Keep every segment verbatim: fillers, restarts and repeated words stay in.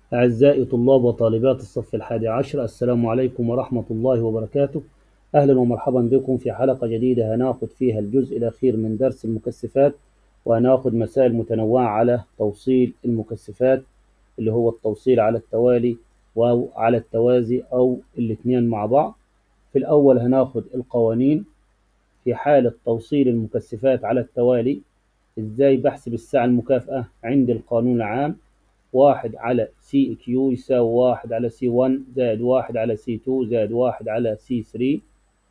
أعزائي طلاب وطالبات الصف الحادي عشر، السلام عليكم ورحمة الله وبركاته. أهلا ومرحبا بكم في حلقة جديدة هناخد فيها الجزء الأخير من درس المكثفات، وهناخد مسائل متنوعة على توصيل المكثفات اللي هو التوصيل على التوالي أو على التوازي أو الاثنين مع بعض. في الأول هناخد القوانين. في حالة توصيل المكثفات على التوالي إزاي بحسب الساعة المكافأة؟ عند القانون العام واحد على سي كيو يساوي واحد على سي واحد زائد واحد على سي اتنين زائد واحد على سي ثلاثة.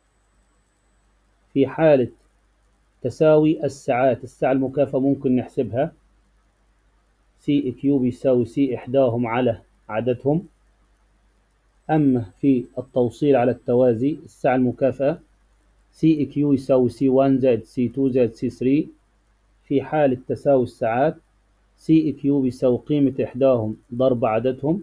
في حالة تساوي الساعات، الساعة المكافأة ممكن نحسبها سي كيو بيساوي سي إحداهم على عددهم. أما في التوصيل على التوازي الساعة المكافأة سي كيو يساوي سي واحد زائد سي اتنين زائد سي ثلاثة. في حالة تساوي الساعات سي كيو بيساوي قيمة إحداهم ضرب عددهم.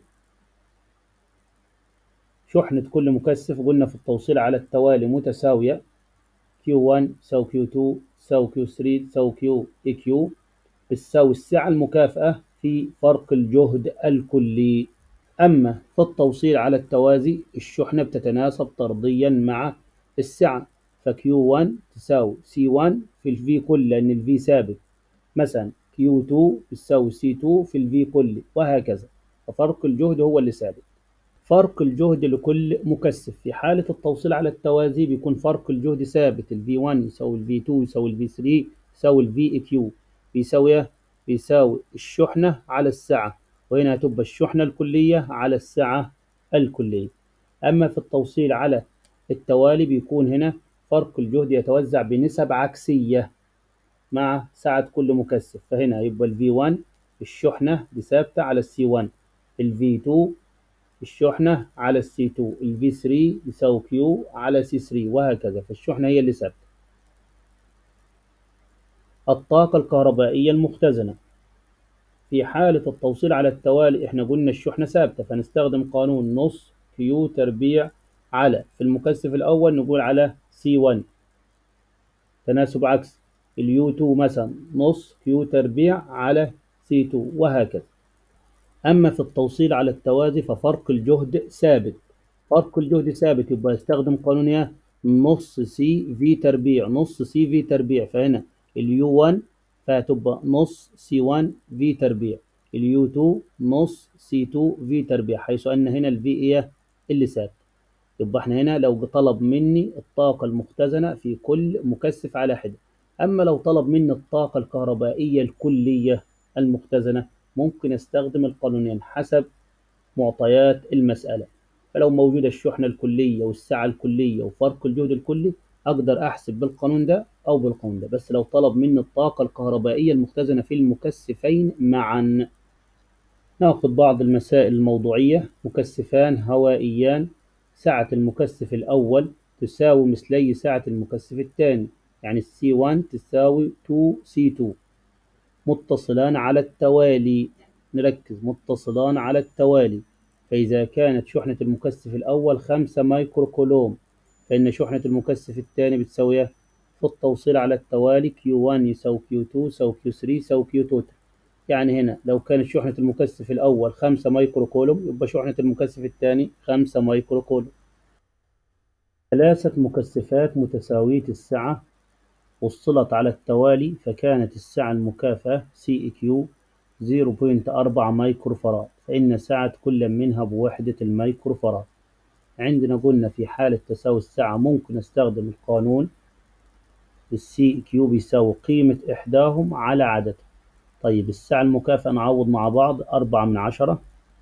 شحنة كل مكثف قلنا في التوصيل على التوالي متساوية، كيو واحد تساوي كيو اتنين تساوي كيو ثلاثة تساوي كيو اي كيو، بتساوي السعة المكافأة في فرق الجهد الكلي. أما في التوصيل على التوازي الشحنة بتتناسب طرديا مع السعة، فكيو واحد تساوي سي واحد في الفي كل لأن الفي ثابت، مثلا كيو اتنين بتساوي سي اتنين في الفي كل، وهكذا، ففرق الجهد هو اللي ثابت. فرق الجهد لكل مكثف في حالة التوصيل على التوازي بيكون فرق الجهد ثابت، ال في واحد يساوي ال في اتنين يساوي ال في ثلاثة يساوي ال في كيو، بيساوي بيساوي الشحنة على السعة، وهنا هتبقى الشحنة الكلية على السعة الكلية. أما في التوصيل على التوالي بيكون هنا فرق الجهد يتوزع بنسب عكسية مع سعة كل مكثف، فهنا يبقى ال في واحد الشحنة ثابتة على السي واحد، ال في اتنين الشحنة على السي اتنين، ال في ثلاثة يساوي كيو على سي ثلاثة، وهكذا، فالشحنة هي اللي ثابتة. الطاقة الكهربائية المختزنة في حالة التوصيل على التوالي احنا قلنا الشحنة ثابتة، فنستخدم قانون نص كيو تربيع على، في المكثف الأول نقول على سي واحد تناسب عكسي، اليو اتنين مثلا نص كيو تربيع على سي اتنين، وهكذا. أما في التوصيل على التوازي ففرق الجهد ثابت، فرق الجهد ثابت يبقى يستخدم قانون ايه؟ نص سي في تربيع، نص سي في تربيع، فهنا اليو واحد فهتبقى نص سي واحد في تربيع، اليو اتنين نص سي اتنين في تربيع، حيث أن هنا الفي ايه اللي ثابت. يبقى احنا هنا لو طلب مني الطاقة المختزنة في كل مكثف على حدة. أما لو طلب مني الطاقة الكهربائية الكلية المختزنة ممكن استخدم القانونين حسب معطيات المسألة، فلو موجودة الشحنة الكلية والسعة الكلية وفرق الجهد الكلي أقدر أحسب بالقانون ده أو بالقانون ده، بس لو طلب مني الطاقة الكهربائية المختزنة في المكثفين معا. ناخد بعض المسائل الموضوعية. مكثفان هوائيان سعة المكثف الأول تساوي مثلي سعة المكثف الثاني، يعني السي واحد تساوي اتنين سي اتنين، متصلان على التوالي. نركز، متصلان على التوالي، فإذا كانت شحنة المكثف الأول خمسة مايكرو كولوم فإن شحنة المكثف الثاني بتساوي في التوصيل على التوالي كيو واحد يساوي كيو اتنين يساوي كيو ثلاثة يساوي كيو توتال. يعني هنا لو كانت شحنة المكثف الأول خمسة مايكرو كولوم يبقى شحنة المكثف الثاني خمسة مايكرو كولوم. ثلاثة مكثفات متساوية السعة وصلت على التوالي فكانت السعة المكافأة سي كيو صفر فاصلة أربعة مايكرو فراد، فإن سعة كل منها بوحدة المايكرو فراد. عندنا قلنا في حالة تساوي السعة ممكن استخدم القانون السي كيو بيساوي قيمة إحداهم على عددهم. طيب السعة المكافأة نعوض مع بعض، أربعة من عشرة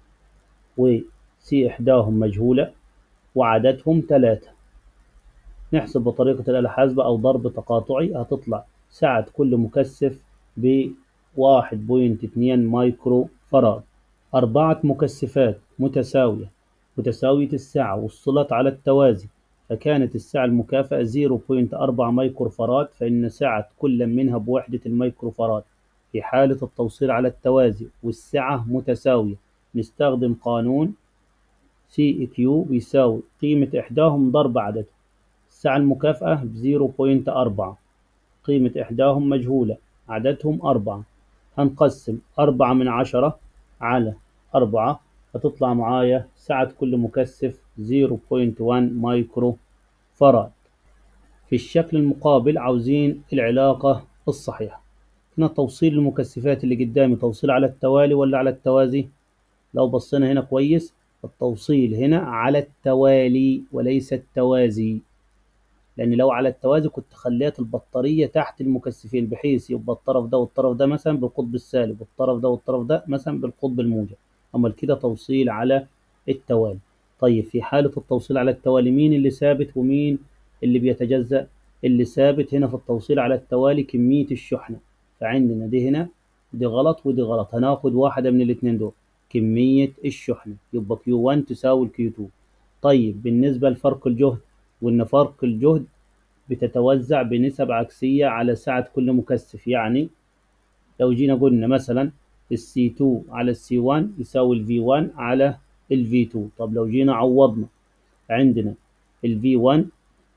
وسي إحداهم مجهولة وعددهم ثلاثة. نحسب بطريقة الآلة الحاسبة أو ضرب تقاطعي، هتطلع سعة كل مكثف ب واحد فاصلة اثنين مايكرو فراد. أربعة مكثفات متساوية متساوية السعة وصلت على التوازي فكانت السعة المكافأة صفر فاصلة أربعة مايكرو فراد، فإن سعة كل منها بوحدة المايكرو فراد. في حالة التوصيل على التوازي والسعة متساوية نستخدم قانون سي كيو بيساوي قيمة إحداهم ضرب عددهم. السعة المكافأة ب صفر فاصلة أربعة، قيمة إحداهم مجهولة، عددهم أربعة، هنقسم أربعة من عشرة على أربعة هتطلع معايا سعة كل مكثف صفر فاصلة واحد مايكرو فراد. في الشكل المقابل عاوزين العلاقة الصحيحة. هنا توصيل المكثفات اللي قدامي توصيل على التوالي ولا على التوازي؟ لو بصينا هنا كويس التوصيل هنا على التوالي وليس التوازي، لأن لو على التوازي كنت خليت البطارية تحت المكثفين بحيث يبقى الطرف ده والطرف ده مثلا بالقطب السالب والطرف ده والطرف ده مثلا بالقطب الموجب. أما كده توصيل على التوالي. طيب في حالة التوصيل على التوالي مين اللي ثابت ومين اللي بيتجزأ؟ اللي ثابت هنا في التوصيل على التوالي كمية الشحنة، فعندنا دي هنا دي غلط ودي غلط، هناخد واحدة من الاتنين دول. كمية الشحنة يبقى كيو واحد تساوي كيو اتنين. طيب بالنسبة لفرق الجهد، وإن فرق الجهد بتتوزع بنسب عكسية على سعة كل مكثف. يعني لو جينا قلنا مثلا السي اتنين على السي واحد يساوي الفي واحد على الفي اتنين. طب لو جينا عوضنا عندنا الفي واحد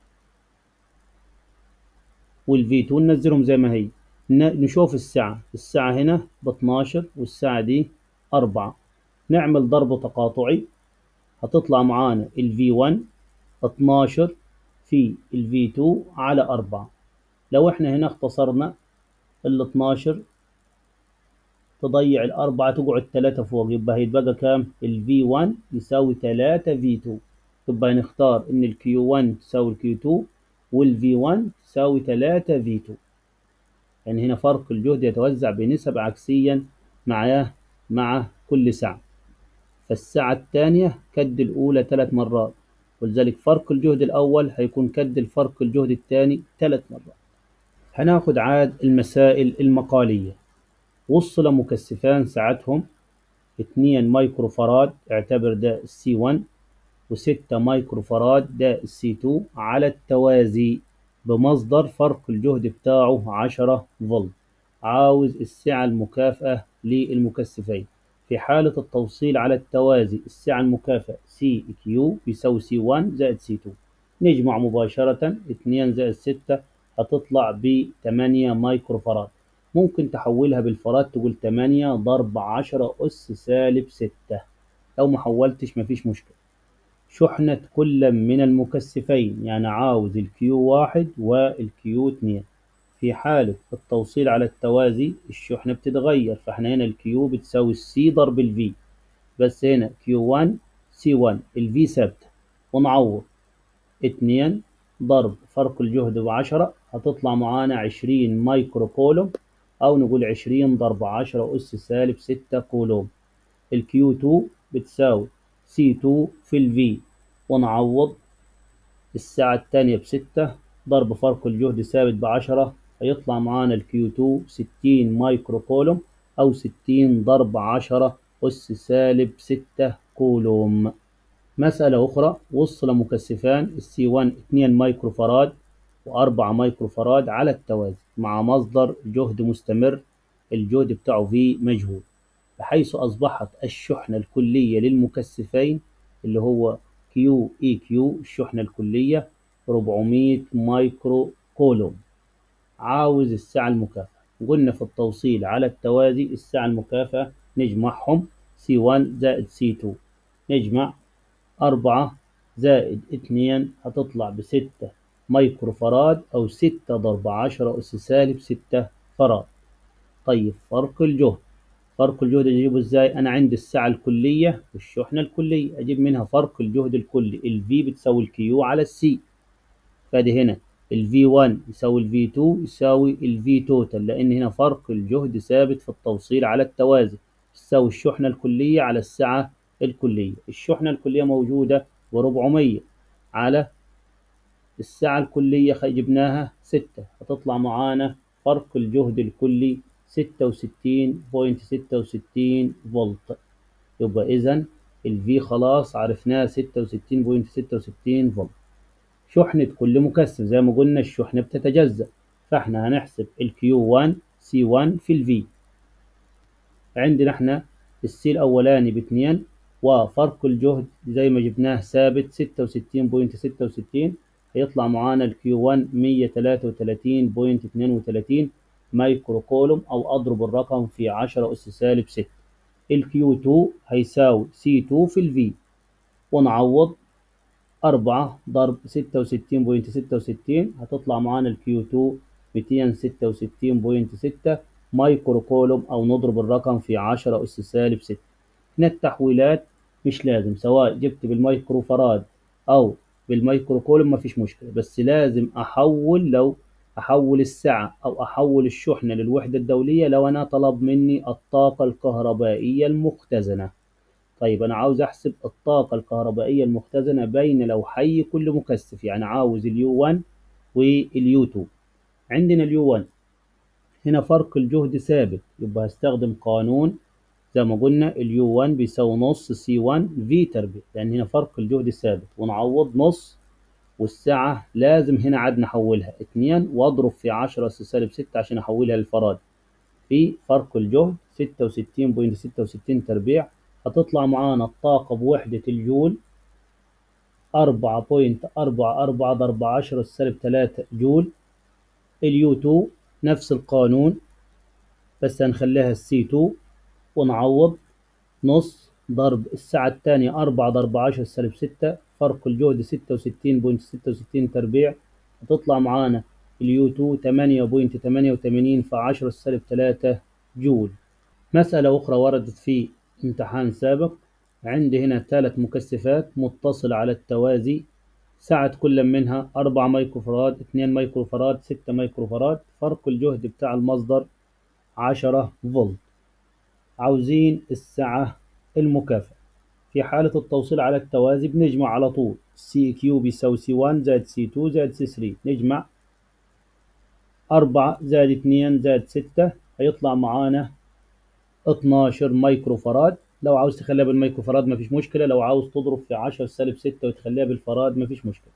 والفي اتنين ننزلهم زي ما هي، نشوف السعة السعة هنا ب اتناشر والسعة دي أربعة، نعمل ضرب تقاطعي هتطلع معانا الفي واحد اتناشر في الفي اتنين على أربعة. لو احنا هنا اختصرنا ال اتناشر تضيع الأربعة تقعد تلاتة فوق، يبقى هيتبقى كام؟ ال في واحد يساوي تلاتة في اتنين. يبقى هنختار إن ال كيو واحد تساوي ال كيو اتنين وال في واحد تساوي تلاتة في اتنين. يعني هنا فرق الجهد يتوزع بنسب عكسيا مع مع كل سعة، فالسعة الثانية كد الأولى ثلاث مرات، ولذلك فرق الجهد الأول هيكون كد الفرق الجهد الثاني ثلاث مرات. هناخد عاد المسائل المقالية. وصل مكثفان سعتهم اتنين مايكرو فراد، اعتبر ده السي واحد، وستة مايكرو فراد ده السي اتنين على التوازي بمصدر فرق الجهد بتاعه عشرة فولت. عاوز السعة المكافئة للمكثفين. في حالة التوصيل على التوازي السعة المكافئة سي كيو بيساوي سي واحد زائد سي اتنين. نجمع مباشرة اتنين زائد ستة هتطلع ب تمانية مايكرو فراد. ممكن تحولها بالفراد تقول تمانية ضرب عشرة أس سالب ستة. لو ما حولتش مفيش مشكلة. شحنة كل من المكثفين يعني عاوز الكيو واحد والكيو اتنين. في حالة التوصيل على التوازي الشحنة بتتغير، فاحنا هنا الكيو بتساوي السي ضرب الفي، بس هنا كيو واحد سي واحد الفي ثابتة، ونعوض اتنين ضرب فرق الجهد بعشرة هتطلع معانا عشرين مايكرو كولوم، أو نقول عشرين ضرب عشرة أس سالب ستة كولوم. الكيو اتنين بتساوي سي اتنين في الفي، ونعوض الساعة التانية بستة ضرب فرق الجهد ثابت بعشرة هيطلع معانا الكيو اتنين ستين مايكرو كولوم، أو ستين ضرب عشرة أس سالب ستة كولوم. مسألة أخرى. وصل مكثفان السي واحد اتنين مايكرو فراد وأربعة مايكرو فراد على التوازي مع مصدر جهد مستمر الجهد بتاعه في مجهول، بحيث أصبحت الشحنة الكلية للمكثفين اللي هو كيو اي كيو الشحنة الكلية أربعمية مايكرو كولوم. عاوز السعة المكافئة. قلنا في التوصيل على التوازي السعة المكافئة نجمعهم سي واحد زائد سي اتنين، نجمع أربعة زائد اتنين هتطلع بستة مايكرو فراد، أو ستة ضرب عشرة أس سالب ستة فراد. طيب فرق الجهد. فرق الجهد أجيبه إزاي؟ أنا عندي السعة الكلية والشحنة الكلية، أجيب منها فرق الجهد الكلي. ال V بتساوي ال Q على ال C، فادي هنا ال في واحد يساوي ال في اتنين يساوي ال V total، لأن هنا فرق الجهد ثابت في التوصيل على التوازي، تساوي الشحنة الكلية على السعة الكلية. الشحنة الكلية موجودة ب400 على السعة الكلية جبناها ستة، هتطلع معانا فرق الجهد الكلي ستة وستين فاصلة ستة وستين فولت. يبقى إذا ال V خلاص عرفناها ستة وستين فاصلة ستة وستين فولت. شحنة كل مكثف زي ما قلنا الشحنة بتتجزأ، فاحنا هنحسب ال كيو واحد سي واحد في ال V. عندنا احنا السي الأولاني باتنين، وفرق الجهد زي ما جبناه ثابت ستة وستين فاصلة ستة وستين، هيطلع معانا الكيو واحد مية تلاتة وتلاتين فاصلة اتنين وتلاتين مايكرو كولوم، أو أضرب الرقم في عشرة أس سالب ستة. الكيو اتنين هيساوي سي اتنين في الفي، ونعوض أربعة ضرب ستة وستين فاصلة ستة وستين هتطلع معانا الكيو اتنين ميتين ستة وستين فاصلة ستة مايكرو كولوم، أو نضرب الرقم في عشرة أس سالب ستة. هنا التحويلات مش لازم، سواء جبت بالمايكرو فراد أو بالمايكرو كولوم مفيش مشكلة، بس لازم أحول، لو أحول السعة أو أحول الشحنة للوحدة الدولية لو أنا طلب مني الطاقة الكهربائية المختزنة. طيب أنا عاوز أحسب الطاقة الكهربائية المختزنة بين لوحي كل مكثف، يعني عاوز اليو واحد واليو اتنين. عندنا اليو واحد هنا فرق الجهد ثابت، يبقى هستخدم قانون زي ما قلنا اليو واحد بيساوي نص سي واحد في تربيع، لأن هنا فرق الجهد ثابت، ونعوض نص، والسعة لازم هنا عاد نحولها اتنين واضرب في عشرة أس سالب ستة عشان أحولها للفراد، في فرق الجهد ستة وستين فاصلة ستة وستين تربيع. هتطلع معانا الطاقة بوحدة الجول أربعة فاصلة أربعة أربعة ضرب عشرة سالب ثلاثة جول. اليو اتنين نفس القانون بس هنخليها السي اتنين، ونعوض نص ضرب الساعة الثانية أربعة ضرب عشرة سالب ستة، فرق الجهد ستة وستين فاصلة ستة وستين تربيع. هتطلع معانا اليو اتنين ثمانية فاصلة ثمانية وثمانين في عشرة سالب ثلاثة جول. مسألة أخرى وردت في امتحان سابق، عندي هنا ثلاث مكثفات متصلة على التوازي، سعة كل منها أربعة مايكرو فراد، اثنين مايكرو فراد، ستة مايكرو فراد، فرق الجهد بتاع المصدر عشرة فولت. عاوزين السعة المكافئة. في حالة التوصيل على التوازي بنجمع على طول، سي كيو بيساوي سي واحد زائد سي اتنين زائد سي ثلاثة، نجمع أربعة زائد اثنين زائد ستة هيطلع معانا اتناشر مايكرو فراد. لو عاوز تخليها بالمايكرو فراد مفيش مشكلة، لو عاوز تضرب في عشرة سالب ستة وتخليها بالفراد مفيش مشكلة.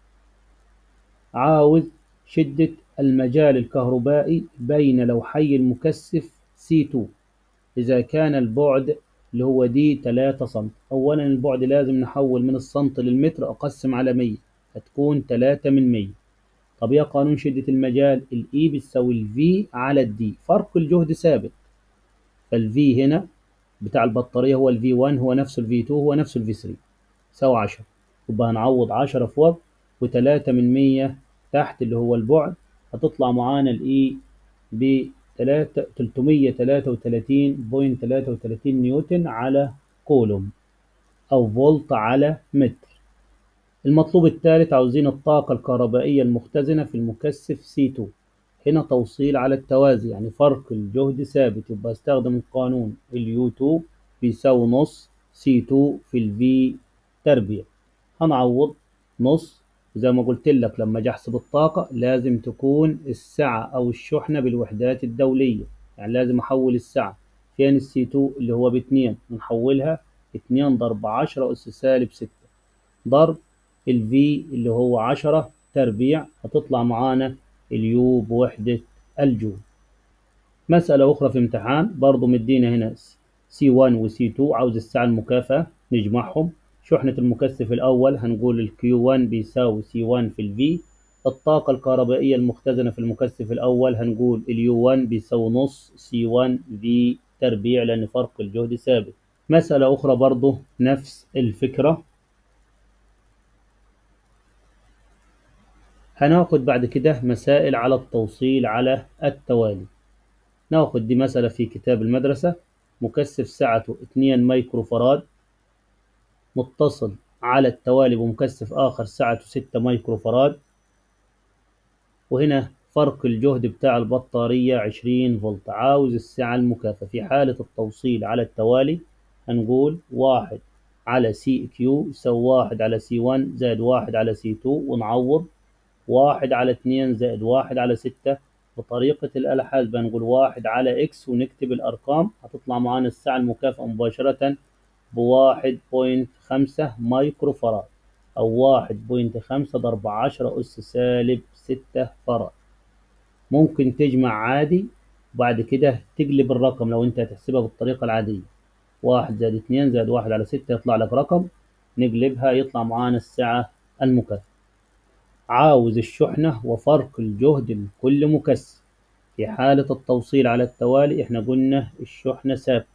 عاوز شدة المجال الكهربائي بين لوحي المكثف سي اتنين إذا كان البعد اللي هو دي ثلاثة سم. أولا البعد لازم نحول من السنت للمتر، أقسم على مية هتكون ثلاثة من مية. طب يا قانون شدة المجال، الإي بتساوي الفي على الدي، فرق الجهد ثابت، فالفي هنا بتاع البطارية هو الفي واحد هو نفسه الفي اتنين هو نفسه الفي ثلاثة، يساوي عشرة. يبقى هنعوض عشرة فوق و3 من مية تحت اللي هو البعد، هتطلع معانا الإي ب ثلاثمية وثلاثة وثلاثين فاصلة ثلاثة وثلاثين نيوتن على كولوم، أو فولت على متر. المطلوب الثالث عاوزين الطاقة الكهربائية المختزنة في المكثف سي اتنين. هنا توصيل على التوازي، يعني فرق الجهد ثابت، يبقى استخدم القانون اليو اتنين بيساوي نص سي اتنين في الفي تربيع. هنعوض نص، زي ما قلت لك لما اجي احسب الطاقة لازم تكون السعة أو الشحنة بالوحدات الدولية، يعني لازم أحول السعة. فين السي اتنين اللي هو باتنين، نحولها اتنين ضرب عشرة أس سالب ستة ضرب الفي اللي هو عشرة تربيع، هتطلع معانا اليو بوحدة الجول. مسألة أخرى في امتحان برضو مدينا هنا سي واحد وسي اتنين، عاوز السعة المكافأة نجمعهم. شحنة المكثف الأول هنقول الكيو واحد بيساوي سي واحد في الفي. الطاقة الكهربائية المختزنة في المكثف الأول هنقول اليو واحد بيساوي نص سي واحد في تربيع، لأن فرق الجهد ثابت. مسألة أخرى برضو نفس الفكرة. هناخد بعد كده مسائل على التوصيل على التوالي. ناخد دي مسألة في كتاب المدرسة، مكثف سعته اثنين مايكرو فراد متصل على التوالي بمكثف آخر سعته ستة مايكرو فراد، وهنا فرق الجهد بتاع البطارية عشرين فولت. عاوز السعة المكافأة. في حالة التوصيل على التوالي هنقول واحد على سي كيو يساوي واحد على سي واحد زائد واحد على سي اتنين، ونعوض واحد على اثنين زائد واحد على ستة. بطريقة الآلة الحاسبة نقول واحد على إكس ونكتب الأرقام، هتطلع معانا السعة المكافأة مباشرة بواحد فاصلة خمسة مايكرو فراد، أو واحد فاصلة خمسة ضرب عشرة أس سالب ستة فراد. ممكن تجمع عادي وبعد كده تقلب الرقم لو أنت هتحسبها بالطريقة العادية، واحد زائد اثنين زائد واحد على ستة يطلع لك رقم، نقلبها يطلع معانا السعة المكافأة. عاوز الشحنة وفرق الجهد لكل مكثف. في حالة التوصيل على التوالي احنا قلنا الشحنة ثابتة،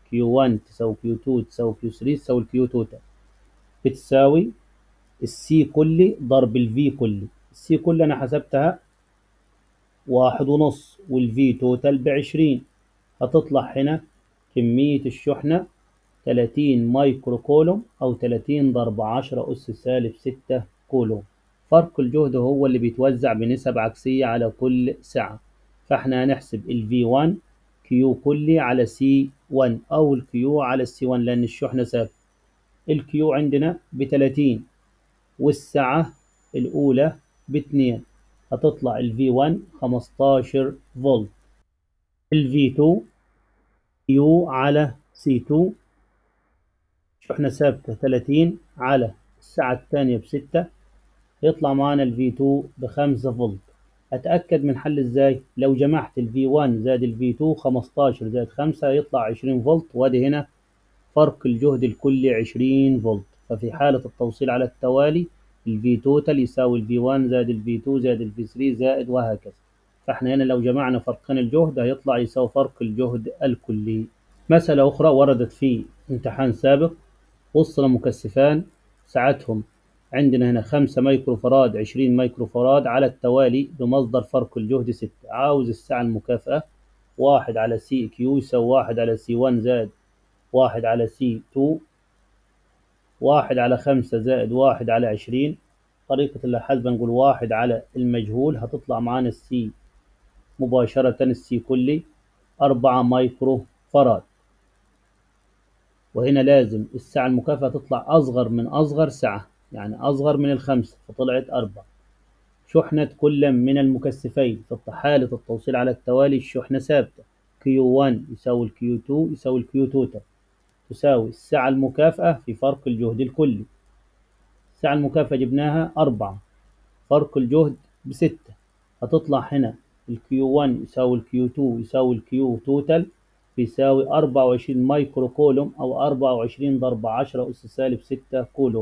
كيو واحد تساوي كيو اتنين تساوي كيو تلاتة تساوي الكيو توتال، بتساوي السي كلي ضرب الفي كلي. السي كلي أنا حسبتها واحد ونص والفي توتال بعشرين، هتطلع هنا كمية الشحنة تلاتين مايكرو كولوم أو تلاتين ضرب عشرة أس سالب ستة كولوم. فرق الجهد هو اللي بيتوزع بنسب عكسية على كل سعة، فاحنا هنحسب ال في واحد كيو كلي على سي واحد أو الكيو على السي واحد لأن الشحنة ثابتة. الكيو عندنا بتلاتين والسعة الأولى باتنين، هتطلع ال في واحد خمستاشر فولت. ال في اتنين كيو على سي اتنين شحنة ثابتة تلاتين على الساعة الثانية بستة، يطلع معانا ال في اتنين بخمسة فولت. أتأكد من حل إزاي؟ لو جمعت ال في واحد زائد ال في اتنين خمستاشر زائد خمسة يطلع عشرين فولت، وادي هنا فرق الجهد الكلي عشرين فولت. ففي حالة التوصيل على التوالي ال في توتال يساوي ال في واحد زائد ال في اتنين زائد ال في تلاتة زائد وهكذا. فاحنا هنا لو جمعنا فرقين الجهد هيطلع يساوي فرق الجهد الكلي. مسألة أخرى وردت في امتحان سابق، وصل مكثفان سعتهم عندنا هنا خمسة مايكرو فراد عشرين مايكرو فراد على التوالي بمصدر فرق الجهد ستة. عاوز السعة المكافئة، واحد على سي كيو يساوي واحد على سي واحد زائد واحد على سي اتنين، واحد على خمسة زائد واحد على عشرين. طريقة الحسبة نقول واحد على المجهول، هتطلع معانا السي مباشرة السي كلي أربعة مايكرو فراد، وهنا لازم السعة المكافئة تطلع أصغر من أصغر سعة، يعني أصغر من الخمسة فطلعت أربعة. شحنة كل من المكثفين في حالة التوصيل على التوالي الشحنة ثابتة، كيو واحد يساوي الكيو اتنين يساوي الكيو توتال تساوي السعة المكافئة في فرق الجهد الكلي. السعة المكافئة جبناها أربعة، فرق الجهد بستة، هتطلع هنا الكيو واحد يساوي الكيو اتنين يساوي الكيو توتال بيساوي أربعة وعشرين مايكرو كولوم أو أربعة وعشرين ضرب عشرة أس سالب ستة كولوم.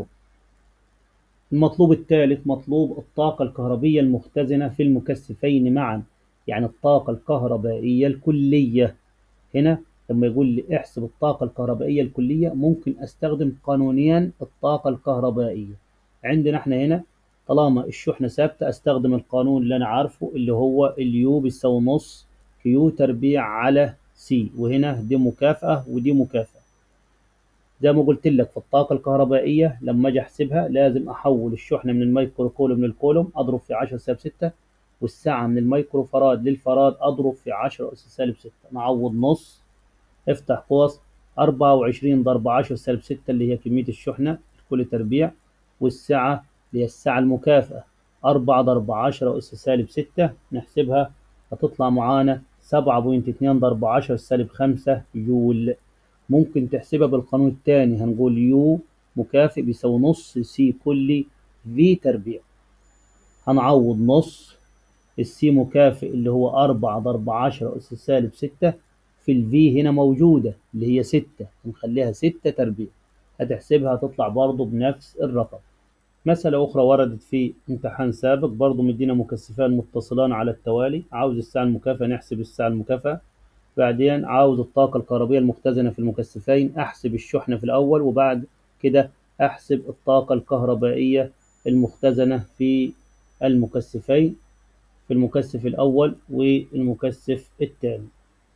المطلوب الثالث مطلوب الطاقة الكهربية المختزنة في المكثفين معا، يعني الطاقة الكهربائية الكلية. هنا لما يقول لي احسب الطاقة الكهربائية الكلية ممكن استخدم قانونيا الطاقة الكهربائية. عندنا احنا هنا طالما الشحنة ثابتة استخدم القانون اللي انا عارفه اللي هو اليو بيساوي نص كيو تربيع على سي، وهنا دي مكافأة ودي مكافأة. زي ما قلت لك في الطاقة الكهربائية لما اجي احسبها لازم احول الشحنة من الميكرو كولوم للكولوم اضرب في عشرة سالب ستة، والساعة من الميكرو فراد للفراد اضرب في عشرة أس سالب ستة. نعوض نص افتح قوس أربعة وعشرين ضرب عشرة سالب ستة اللي هي كمية الشحنة كل تربيع، والسعة اللي هي السعة المكافئة أربعة ضرب عشرة أس سالب ستة نحسبها هتطلع معانا سبعة فاصلة اتنين ضرب عشرة سالب خمسة جول. ممكن تحسبها بالقانون الثاني، هنقول يو مكافئ بيساوي نص سي كلي في تربيع. هنعوض نص السي مكافئ اللي هو أربعة ضرب عشرة أس سالب ستة في الفي هنا موجودة اللي هي ستة، نخليها ستة تربيع، هتحسبها هتطلع برضه بنفس الرقم. مسألة أخرى وردت في امتحان سابق برضه مدينا مكثفان متصلان على التوالي، عاوز الساعة المكافئة نحسب الساعة المكافئة، بعدين عاوز الطاقة الكهربية المختزنة في المكثفين أحسب الشحنة في الأول، وبعد كده أحسب الطاقة الكهربائية المختزنة في المكثفين في المكثف الأول والمكثف الثاني.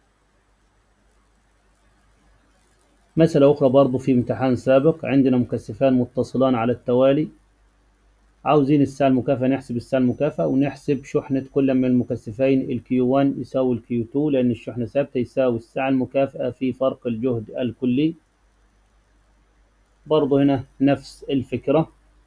مسألة أخرى برضو في امتحان سابق، عندنا مكثفان متصلان على التوالي، عاوزين الساعة المكافئة نحسب الساعة المكافئة ونحسب شحنة كل من المكثفين. الكيو واحد يساوي الكيو اتنين لأن الشحنة ثابتة يساوي الساعة المكافئة في فرق الجهد الكلي. برضو هنا نفس الفكرة.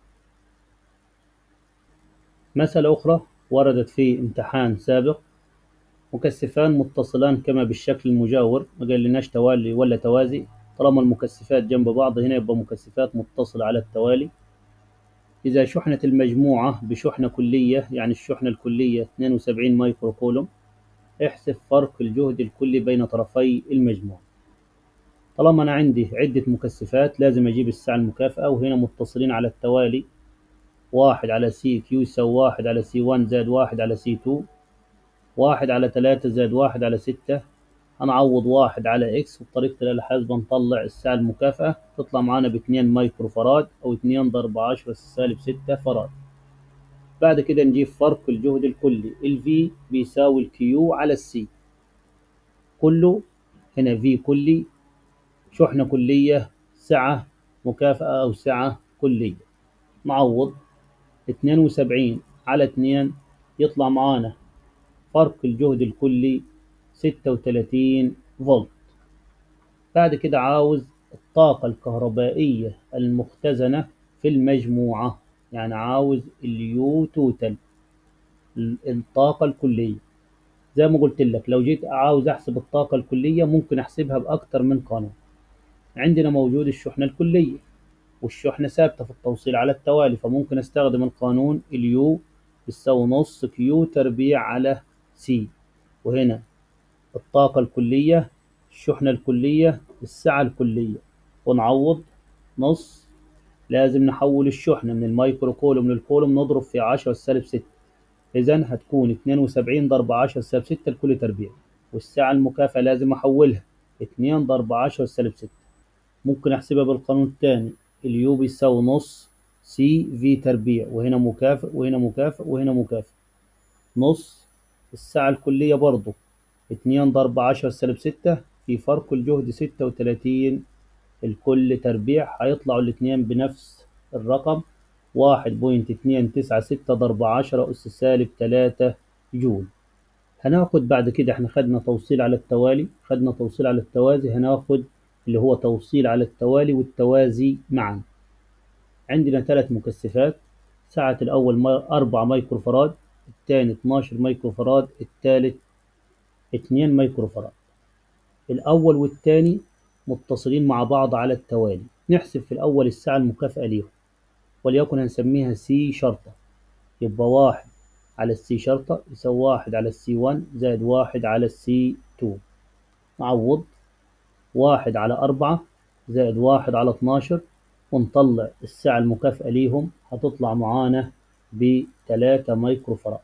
مسألة أخرى وردت في امتحان سابق، مكثفان متصلان كما بالشكل المجاور، ما قالناش توالي ولا توازي، طالما المكثفات جنب بعض هنا يبقى مكثفات متصلة على التوالي. إذا شحنة المجموعة بشحنة كلية يعني الشحنة الكلية اثنين وسبعين مايكرو كولوم، احسب فرق الجهد الكلي بين طرفي المجموعة. طالما أنا عندي عدة مكثفات لازم أجيب الساعة المكافئة، وهنا متصلين على التوالي، واحد على سي كيو يساوي واحد على سي واحد زائد واحد على سي اتنين، واحد على تلاتة زائد واحد على ستة هنعوض واحد على إكس، وبطريقة الآلة الحاسبة نطلع الساعة المكافأة تطلع معانا باتنين مايكرو فراد، أو اتنين ضرب عشرة سالب ستة فراد. بعد كده نجيب فرق الجهد الكلي، ال V بيساوي ال Q على ال C كله. هنا V كلي، شحنة كلية، سعة مكافأة أو سعة كلية. نعوض اتنين وسبعين على اتنين يطلع معانا فرق الجهد الكلي ستة وتلاتين فولت. بعد كده عاوز الطاقة الكهربائية المختزنة في المجموعة، يعني عاوز اليو توتال، الطاقة الكلية. زي ما قلت لك لو جيت عاوز أحسب الطاقة الكلية ممكن أحسبها بأكتر من قانون. عندنا موجود الشحنة الكلية، والشحنة ثابتة في التوصيل على التوالي، فممكن أستخدم القانون اليو بتساوي نص كيو تربيع على سي. وهنا الطاقة الكلية، الشحنة الكلية، السعة الكلية، ونعوض نص. لازم نحول الشحنة من المايكرو كولوم للكولوم نضرب في عشرة سالب ستة، إذا هتكون اتنين وسبعين ضرب عشرة سالب ستة لكل تربيع. والساعة المكافأة لازم أحولها اتنين ضرب عشرة سالب ستة. ممكن أحسبها بالقانون الثاني، اليو بيساوي نص سي في تربيع، وهنا مكافئ وهنا مكافئ وهنا مكافئ، نص الساعة الكلية برضه اتنين ضرب عشرة سالب ستة في فرق الجهد ستة وتلاتين الكل تربيع، هيطلعوا الاتنين بنفس الرقم واحد بوينت اتنين تسعة ستة ضرب عشرة أس سالب تلاتة جول. هناخد بعد كده، احنا خدنا توصيل على التوالي، خدنا توصيل على التوازي، هناخد اللي هو توصيل على التوالي والتوازي معا. عندنا ثلاث مكثفات، سعة الأول أربعة مايكرو فراد، الثاني اتناشر مايكرو فراد، الثالث اتنين مايكرو فراد. الأول والثاني متصلين مع بعض على التوالي. نحسب في الأول السعة المكافئة ليهم، وليكن هنسميها سي شرطة. يبقى واحد على السي شرطة يساوي واحد على السي واحد زائد واحد على السي اتنين. نعوض واحد على أربعة زائد واحد على اتناشر، ونطلع السعة المكافئة ليهم هتطلع معانا بتلاتة مايكرو فراد.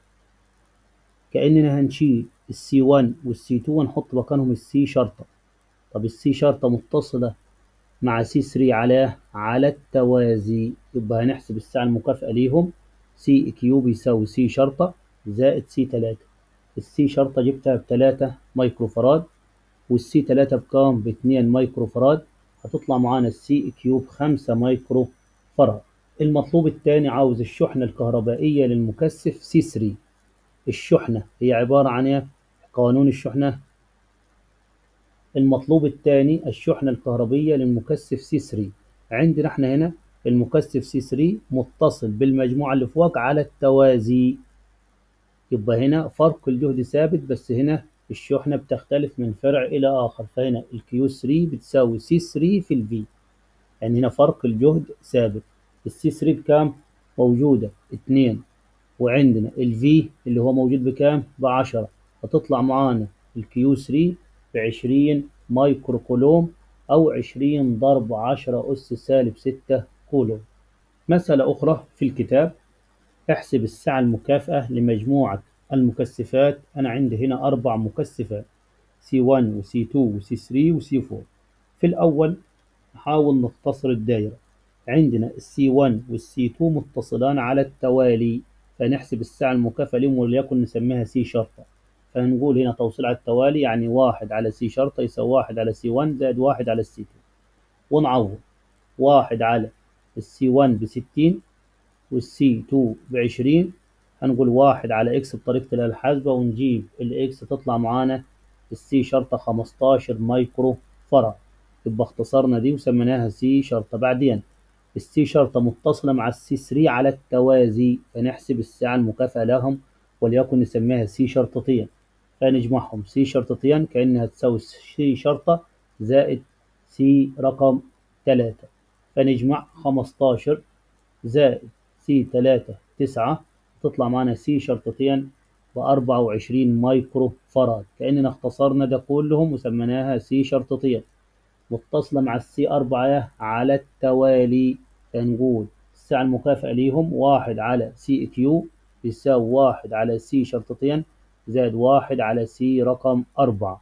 كأننا هنشيل السي واحد والسي اتنين ونحط مكانهم السي شرطة. طب السي شرطة متصلة مع سي تلاتة على على التوازي، يبقى هنحسب السعة المكافئة ليهم، سي كيو بيساوي سي شرطة زائد سي تلاتة. السي شرطة جبتها بتلاتة مايكرو فراد، والسي تلاتة بكام؟ باتنين مايكرو فراد، هتطلع معانا السي كيو بخمسة مايكرو فراد. المطلوب الثاني عاوز الشحنة الكهربائية للمكثف سي تلاتة. الشحنة هي عبارة عن ايه؟ قانون الشحنة. المطلوب الثاني الشحنة الكهربية للمكثف سي تلاتة. عندنا احنا هنا المكثف سي تلاتة متصل بالمجموعة اللي فوق على التوازي، يبقى هنا فرق الجهد ثابت، بس هنا الشحنة بتختلف من فرع إلى آخر، فهنا الكيو تلاتة بتساوي سي تلاتة في الفي، يعني هنا فرق الجهد ثابت. السي تلاتة بكام؟ موجودة اتنين، وعندنا الفي اللي هو موجود بكام؟ بعشرة، هتطلع معانا الكيو تلاتة بعشرين مايكرو كولوم، أو عشرين ضرب عشرة أس سالب ستة كولوم. مسألة أخرى في الكتاب، احسب السعة المكافأة لمجموعة المكثفات. أنا عندي هنا أربع مكثفات، سي واحد وسي اتنين وسي تلاتة وسي أربعة. في الأول نحاول نختصر الدائرة. عندنا السي واحد والسي اتنين متصلان على التوالي، فنحسب السعة المكافأة لهم، وليكن نسميها سي شرطة. فنقول هنا توصيل على التوالي يعني واحد على سي شرطة يساوي واحد على سي واحد زائد واحد على السي اتنين، ونعوض واحد على السي واحد بستين والسي اتنين بعشرين، هنقول واحد على اكس بطريقة الآلة الحاسبة، ونجيب الاكس تطلع معانا السي شرطة خمستاشر مايكرو فراد. يبقى اختصرنا دي وسميناها سي شرطة. بعدين السي شرطة متصلة مع السي تلاتة على التوازي، فنحسب السعة المكافأة لهم، وليكن نسميها سي شرطتين، فنجمعهم سي شرطتين كأنها تساوي سي شرطة زائد سي رقم تلاتة، فنجمع خمستاشر زائد سي تلاتة تسعة، تطلع معنا سي شرطتين بأربعة وعشرين مايكرو فراد. كأننا اختصرنا ده كلهم وسميناها سي شرطتين، متصلة مع السي أربعة على التوالي، فنقول السعة المكافأة ليهم واحد على سي كيو بيساوي واحد على سي شرطتين زائد واحد على سي رقم أربعة،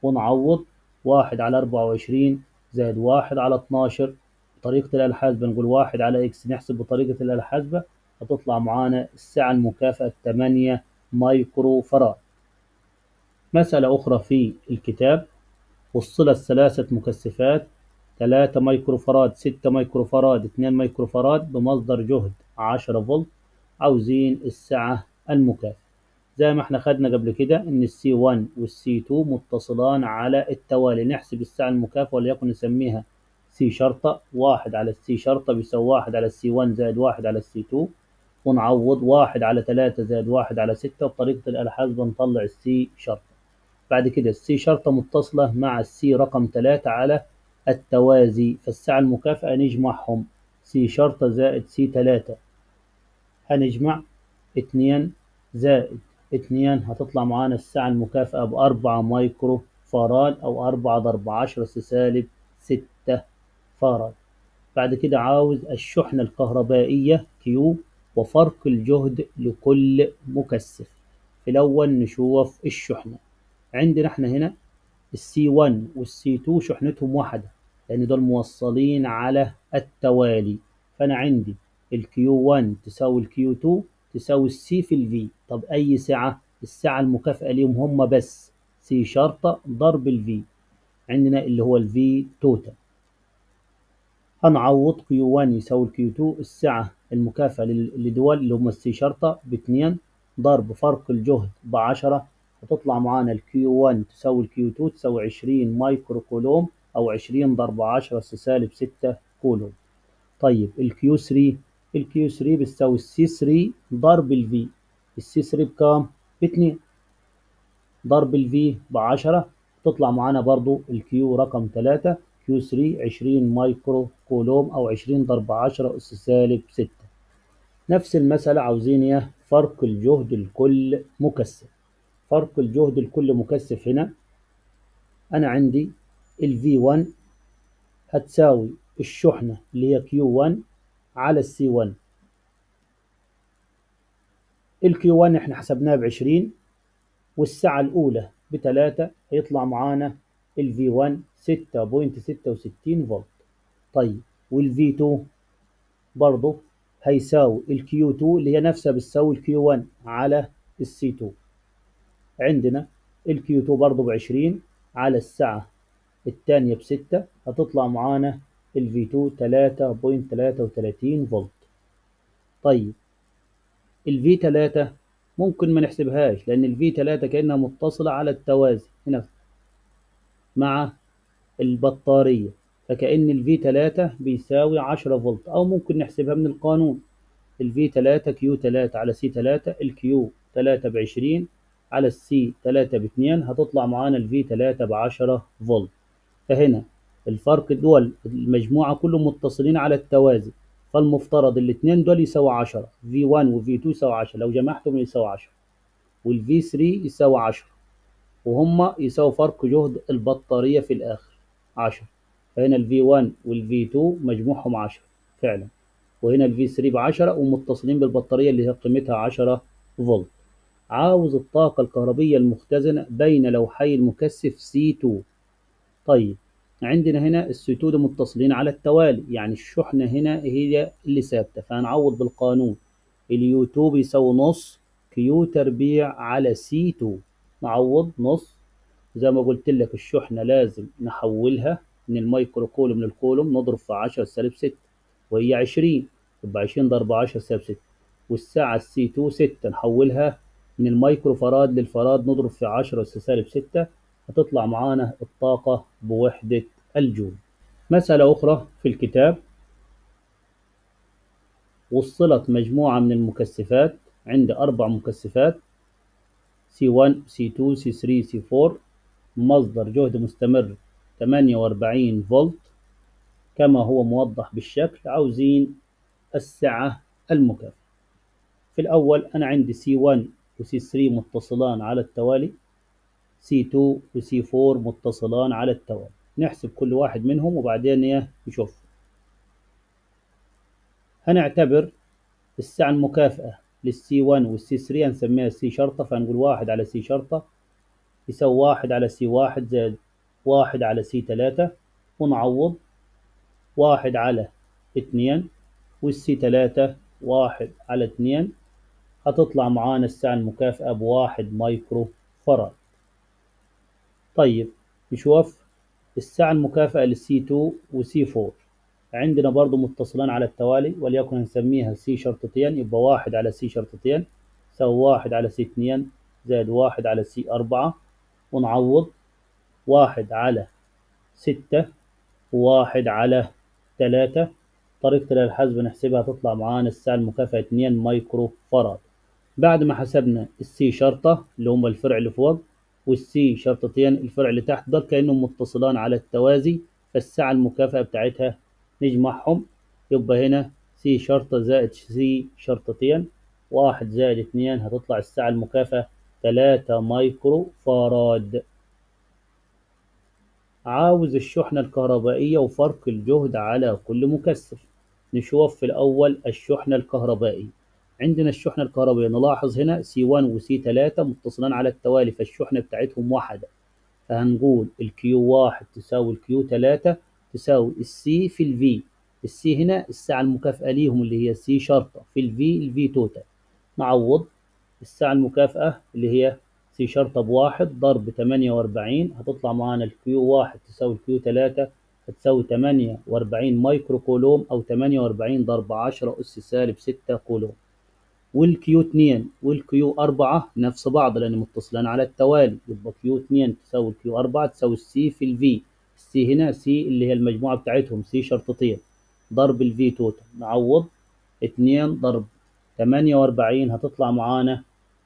ونعوض واحد على أربعة وعشرين زائد واحد على اتناشر. بطريقة الآلة الحاسبة نقول واحد على إكس، نحسب بطريقة الآلة الحاسبة هتطلع معانا السعة المكافأة ثمانية مايكرو فراد. مسألة أخرى في الكتاب، وصلت ثلاثة مكثفات ثلاثة مايكرو فراد، ستة مايكرو فراد، اثنين مايكرو فراد بمصدر جهد عشرة فولت، عاوزين السعة المكافأة. زي ما احنا خدنا قبل كده ان السي واحد والسي اتنين متصلان على التوالي، نحسب السعة المكافأة وليكن نسميها سي شرطة، واحد على السي شرطة بيساوي واحد على السي واحد زائد واحد على السي اتنين، ونعوض واحد على ثلاثة زائد واحد على ستة، وبطريقة الآلة الحاسبة نطلع السي شرطة. بعد كده السي شرطة متصلة مع السي رقم ثلاثة على التوازي، فالسعة المكافأة نجمعهم، سي شرطة زائد سي ثلاثة، هنجمع اتنين زائد اتنين هتطلع معانا السعة المكافأة بأربعة مايكرو فاراد، أو أربعة ضرب عشرة سالب ستة فاراد. بعد كده عاوز الشحنة الكهربائية كيو وفرق الجهد لكل مكثف. في الأول نشوف الشحنة. عندنا احنا هنا السي واحد والسي اتنين شحنتهم واحدة لأن دول موصلين على التوالي، فأنا عندي الكيو واحد تساوي الكيو اتنين تساوي السي في الفي. طب أي سعة؟ السعة المكافأة ليهم هم بس سي شرطة ضرب الفي، عندنا اللي هو الفي توتال. هنعوض كيو واحد يساوي الكيو اتنين، السعة المكافأة لدول اللي هم السي شرطة باتنين ضرب فرق الجهد بعشرة، هتطلع معانا الكيو واحد تساوي الكيو اتنين تساوي عشرين مايكرو كولوم، أو عشرين ضرب عشرة سالب ستة كولوم. طيب الكيو ثلاثة، الكيو ثلاثة بتساوي السي ثلاثة ضرب الفي، السي ثلاثة بكام؟ باتنين ضرب الفي بعشرة، تطلع معانا برضو الكيو رقم ثلاثة، كيو ثلاثة عشرين مايكرو كولوم، أو عشرين ضرب عشرة أس سالب ستة. نفس المسألة عاوزين ايه؟ فرق الجهد لكل مكثف. فرق الجهد لكل مكثف هنا أنا عندي ال في واحد هتساوي الشحنة اللي هي كيو واحد على السي واحد. الكيو واحد احنا حسبناها بعشرين، والسعة الأولى بتلاتة، هيطلع معانا ال في واحد ستة فاصلة ستة وستين فولت. طيب وال في اتنين برضه هيساوي ال كيو اتنين اللي هي نفسها بتساوي ال كيو واحد على السي اتنين. عندنا ال كيو اتنين برضه بعشرين على السعة الثانية بستة، هتطلع معانا ال في اتنين تلاتة فاصلة تلاتة وتلاتين فولت. طيب ال في ثلاثة ممكن ما نحسبهاش لأن ال في ثلاثة كأنها متصلة على التوازي هنا مع البطارية، فكأن ال في ثلاثة بيساوي عشرة فولت، أو ممكن نحسبها من القانون ال في ثلاثة كيو ثلاثة على سي ثلاثة، الكيو ثلاثة بعشرين على السي ثلاثة باثنين، هتطلع معانا ال في ثلاثة بعشرة فولت. فهنا الفرق دول المجموعة كلهم متصلين على التوازي، فالمفترض الاثنين دول يساوي عشرة، في واحد و في اتنين يساوي عشرة، لو جمعتهم يساوي عشرة، وال في ثلاثة يساوي عشرة، وهم يساوي فرق جهد البطارية في الآخر عشرة. فهنا ال في واحد وال في اتنين مجموعهم عشرة فعلا، وهنا ال في ثلاثة بعشرة ومتصلين بالبطارية اللي هي قيمتها عشرة فولت. عاوز الطاقة الكهربية المختزنة بين لوحي المكثف سي اتنين. طيب عندنا هنا السي اتنين ده متصلين على التوالي، يعني الشحنة هنا هي اللي ثابتة، فهنعوض بالقانون اليو اتنين بيساوي نص كيو تربيع على سي اتنين، نعوض نص. زي ما قلت لك الشحنة لازم نحولها من المايكرو كولوم للكولوم، نضرب في عشرة سالب ستة وهي عشرين، يبقى عشرين ضرب عشرة سالب ستة، والساعة السي اتنين ستة نحولها من المايكرو فراد للفراد، نضرب في عشرة أس سالب ستة، هتطلع معانا الطاقة بوحدة الجول. مسألة أخرى في الكتاب، وصلت مجموعة من المكثفات، عند أربع مكثفات سي واحد سي اتنين سي ثلاثة سي أربعة، مصدر جهد مستمر ثمانية وأربعين فولت كما هو موضح بالشكل. عاوزين السعة المكافئة. في الأول أنا عندي سي واحد وسي ثلاثة متصلان على التوالي، سي اتنين وسي أربعة متصلان على التوالي، نحسب كل واحد منهم وبعدين إيه نشوف. هنعتبر السعة المكافئة للسي واحد والسي ثلاثة هنسميها سي شرطة، فهنقول واحد على سي شرطة يساوي واحد على سي واحد زائد واحد على سي تلاتة، ونعوض واحد على اتنين، والسي تلاتة واحد على اتنين، هتطلع معانا الساعة المكافئة بواحد مايكرو فراد. طيب نشوف الساعة المكافئة للسي اتنين وسي اربعة. عندنا برضو متصلان على التوالي، وليكن نسميها سي شرطتين، يبقى واحد على سي شرطتين يساوي واحد على سي اتنين زائد واحد على سي أربعة، ونعوض واحد على ستة وواحد على تلاتة. طريقة الحسب نحسبها تطلع معانا الساعة المكافئة اتنين مايكرو فراد. بعد ما حسبنا السي شرطة اللي هم الفرع اللي فوق، والسي شرطتين الفرع اللي تحت، دول كأنهم متصلان على التوازي، فالساعة المكافئة بتاعتها نجمعهم، يبقى هنا سي شرطة زائد سي شرطتين، واحد زائد اتنين، هتطلع الساعة المكافئة تلاتة مايكرو فاراد. عاوز الشحنة الكهربائية وفرق الجهد على كل مكثف. نشوف في الأول الشحنة الكهربائية. عندنا الشحنة الكهربائية، نلاحظ هنا سي واحد وسي تلاتة متصلان على التوالي، فالشحنة بتاعتهم واحدة، فهنقول الكيو واحد تساوي الكيو تلاتة تساوي السي في الفي. السي هنا الساعة المكافئة ليهم اللي هي سي شرطة، في الفي الفي توتال. نعوض الساعة المكافئة اللي هي سي شرطة بواحد ضرب تمانية وأربعين، هتطلع معانا الكيو واحد تساوي الكيو تلاتة هتساوي تمانية وأربعين مايكرو كولوم، أو تمانية وأربعين ضرب عشرة أس سالب ستة كولوم. والكيو اتنين والكيو أربعة نفس بعض لأن متصلان على التوالي، يبقى كيو اتنين تساوي الكيو أربعة تساوي السي في الفي. السي هنا سي اللي هي المجموعة بتاعتهم سي شرطتين ضرب الفي توتال. نعوض اتنين ضرب تمانية وأربعين هتطلع معانا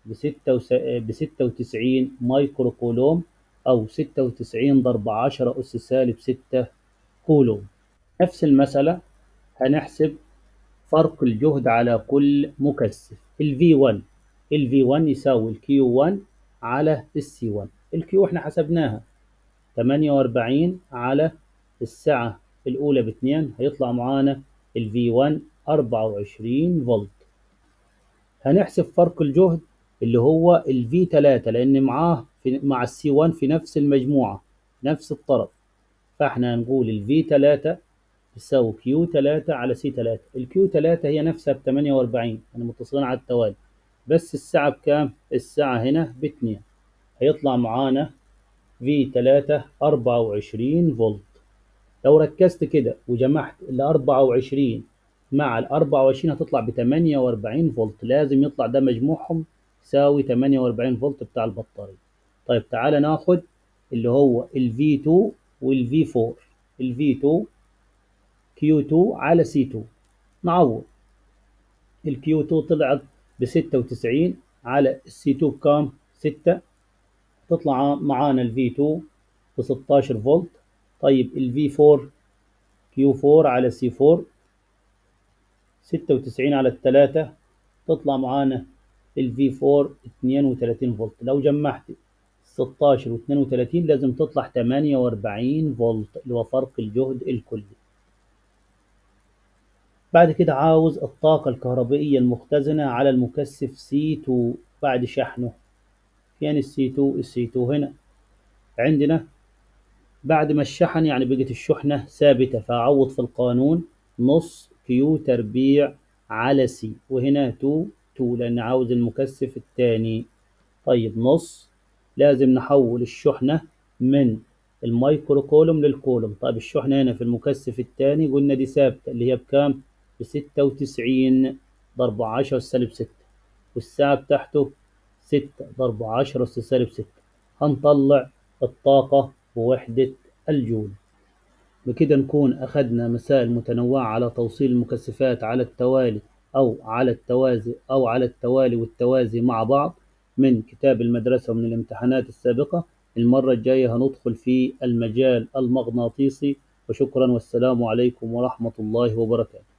بستة وتسعين مايكرو كولوم، أو ستة وتسعين ضرب عشرة أس سالب ستة كولوم. نفس المسألة هنحسب فرق الجهد على كل مكثف. ال في واحد ال في واحد يساوي ال كيو واحد على ال سي واحد. ال Q احنا حسبناها تمانية وأربعين على الساعة الأولى باتنين، هيطلع معانا ال في واحد أربعة وعشرين فولت. هنحسب فرق الجهد اللي هو ال في تلاتة، لأن معاه في مع السي واحد في نفس المجموعة نفس الطرف، فاحنا هنقول ال في تلاتة تساوي كيو تلاتة على سي تلاتة. الكيو تلاتة هي نفسها ب تمانية وأربعين، يعني متصلين على التوالي، بس الساعة بكام؟ الساعة هنا باتنين، هيطلع معانا في تلاتة أربعة وعشرين فولت. لو ركزت كده وجمعت ال أربعة وعشرين مع ال أربعة وعشرين هتطلع ب تمانية وأربعين فولت، لازم يطلع ده مجموعهم يساوي تمانية وأربعين فولت بتاع البطارية. طيب تعالى ناخد اللي هو ال في اتنين وال في أربعة. ال في اتنين كيو اتنين على سي اتنين، نعوض ال كيو اتنين طلعت ب ستة وتسعين على السي اتنين بكام؟ ستة، تطلع معانا ال في اتنين ب ستاشر فولت. طيب ال في أربعة كيو أربعة على سي أربعة ستة وتسعين على التلاتة، تطلع معانا ال في أربعة اتنين وتلاتين فولت. لو جمعت ستاشر و اتنين وتلاتين لازم تطلع تمانية وأربعين فولت اللي هو فرق الجهد الكلي. بعد كده عاوز الطاقة الكهربائية المختزنة على المكثف سي اتنين بعد شحنه. فين السي اتنين؟ السي اتنين هنا عندنا بعد ما الشحن، يعني بقت الشحنة ثابتة، فأعوض في القانون نص كيو تربيع على سي، وهنا اتنين اتنين لأن عاوز المكثف الثاني. طيب نص، لازم نحول الشحنة من المايكرو كولوم للكولوم. طيب الشحنة هنا في المكثف الثاني قلنا دي ثابتة اللي هي بكام؟ بستة وتسعين ضرب عشرة سالب ستة، والساعة بتاعته ستة ضرب عشرة سالب ستة، هنطلع الطاقة بوحدة الجول. بكده نكون أخذنا مسائل متنوعة على توصيل المكثفات على التوالي أو على التوازي أو على التوالي والتوازي مع بعض من كتاب المدرسة ومن الامتحانات السابقة. المرة الجاية هندخل في المجال المغناطيسي. وشكرا والسلام عليكم ورحمة الله وبركاته.